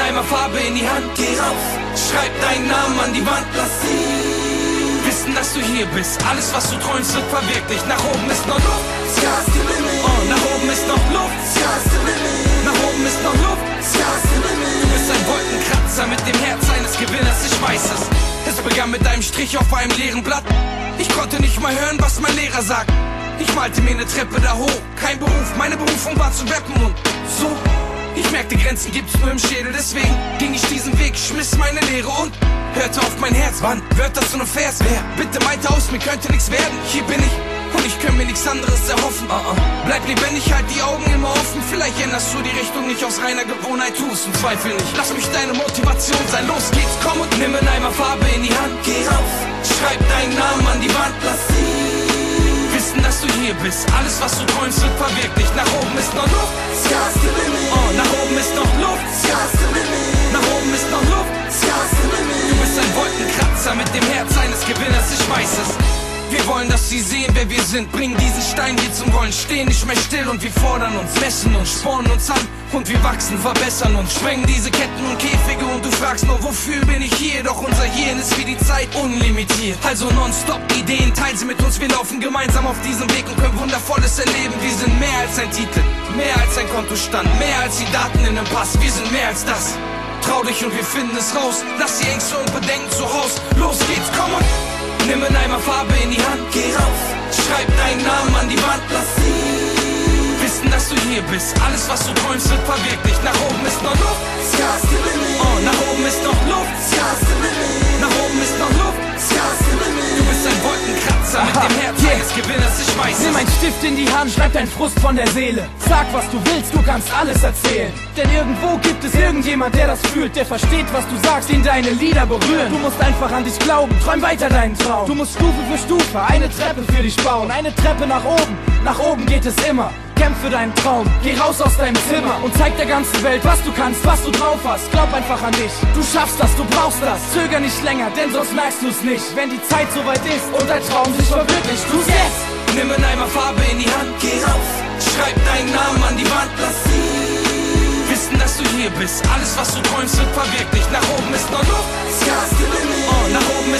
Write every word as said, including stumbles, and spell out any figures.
Eimer Farbe in die Hand, geh raus. Schreib deinen Namen an die Wand, lass sie wissen, dass du hier bist. Alles, was du träumst, wird verwirklicht. Nach oben ist noch Luft, Sky's the limit. oh, nach oben ist noch Luft, Sky's the limit. nach oben ist noch Luft. Sky's the limit. Du bist ein Wolkenkratzer mit dem Herz eines Gewinners, ich weiß es. Es begann mit einem Strich auf einem leeren Blatt. Ich konnte nicht mal hören, was mein Lehrer sagt. Ich malte mir eine Treppe da hoch, kein Beruf, meine Berufung war zu rappen und so. Ich merkte, Grenzen gibt's nur im Schädel, deswegen ging ich diesen Weg, schmiss meine Lehre und hörte auf mein Herz. Wann wird das so ne Vers? Wer bitte meinte aus, mir könnte nichts werden? Hier bin ich und ich kann mir nichts anderes erhoffen. uh -uh. Bleib lebendig, halt die Augen immer offen. Vielleicht änderst du die Richtung nicht aus reiner Gewohnheit, tust und zweifel nicht. Lass mich deine Motivation sein, los geht's, komm und nimm einen Eimer Farbe in die Hand. Geh raus. Schreib deinen Namen an die Wand, Lass sie wissen, dass du hier bist. Alles, was du träumst, wird verwirklicht. Nach oben ist noch Luft, Sky's the limit. oh, nach oben ist noch Luft, Sky's the limit. nach oben ist noch Luft. Sky's the limit. Du bist ein Wolkenkratzer mit dem Herz eines Gewinners, ich weiß es. Wir wollen, dass sie sehen, wer wir sind. Bringen diesen Stein hier zum Rollen, stehen nicht mehr still. Und wir fordern uns, messen uns, spornen uns an. Und wir wachsen, verbessern uns, sprengen diese Ketten und Käfige. Und du fragst nur, wofür bin ich hier? Doch unser Hirn ist wie die Zeit unlimitiert. Also nonstop Ideen, teil sie mit uns. Wir laufen gemeinsam auf diesem Weg und können Wundervolles erleben. Wir sind mehr als ein Titel, mehr als ein Kontostand, mehr als die Daten in einem Pass. Wir sind mehr als das. Trau dich und wir finden es raus. Lass die Ängste und Bedenken zu Haus. Los geht's, komm und nimm einen Eimer Farbe in die Hand. Geh raus. Schreib deinen Namen an die Wand. Lass sie Wissen, dass du hier bist. Alles, was du träumst, wird verwirklicht. Nach oben ist noch Luft, Sky's the limit. oh, nach oben ist noch Luft, Sky's the limit. nach oben ist noch Luft. Sky's the limit. Du bist ein Wolkenkratzer mit dem Herz yeah. eines Gewinners, ich weiß Nimm es. einen Stift in die Hand, schreib deinen Frust von der Seele. Sag, was du willst, du kannst alles erzählen. Denn irgendwo gibt es irgendjemand, der das fühlt, der versteht, was du sagst, den deine Lieder berühren. Du musst einfach an dich glauben, träum weiter deinen Traum. Du musst Stufe für Stufe eine Treppe für dich bauen. Eine Treppe nach oben, nach oben geht es immer. Kämpf für deinen Traum, geh raus aus deinem Zimmer und zeig der ganzen Welt, was du kannst, was du drauf hast. Glaub einfach an dich, du schaffst das, du brauchst das. Zöger nicht länger, denn sonst merkst du's nicht. Wenn die Zeit soweit ist und dein Traum sich verwirklicht, tu's jetzt! Nimm einen Eimer Farbe in die Hand. Geh raus. Schreib deinen Namen an die Wand. Lass sie Wissen, dass du hier bist. Alles, was du träumst, wird verwirklicht. Nach oben ist noch Luft, Sky's the limit. oh, nach oben